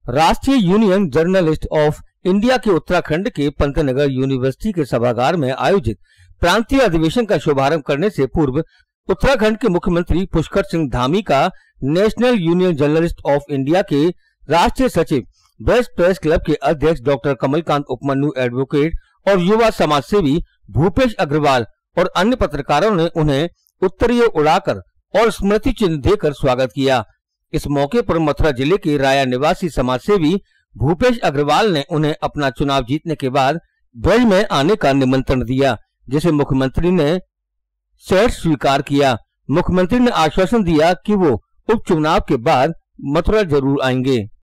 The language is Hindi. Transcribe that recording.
राष्ट्रीय यूनियन जर्नलिस्ट ऑफ इंडिया के उत्तराखंड के पंतनगर यूनिवर्सिटी के सभागार में आयोजित प्रांतीय अधिवेशन का शुभारंभ करने से पूर्व उत्तराखंड के मुख्यमंत्री पुष्कर सिंह धामी का national union journalist of India के राष्ट्रीय सचिव, बेस्ट प्रेस क्लब के अध्यक्ष डॉक्टर कमलकांत उपमन्यु, एडवोकेट और युवा समाज सेवी भूपेश अग्रवाल और अन्य पत्रकारों ने उन्हें उत्तरीय उड़ाकर और स्मृति चिन्ह देकर स्वागत किया। इस मौके पर मथुरा जिले के राया निवासी समाज सेवी भूपेश अग्रवाल ने उन्हें अपना चुनाव जीतने के बाद ब्रज में आने का निमंत्रण दिया, जिसे मुख्यमंत्री ने सहर्ष स्वीकार किया। मुख्यमंत्री ने आश्वासन दिया कि वो उपचुनाव के बाद मथुरा जरूर आएंगे।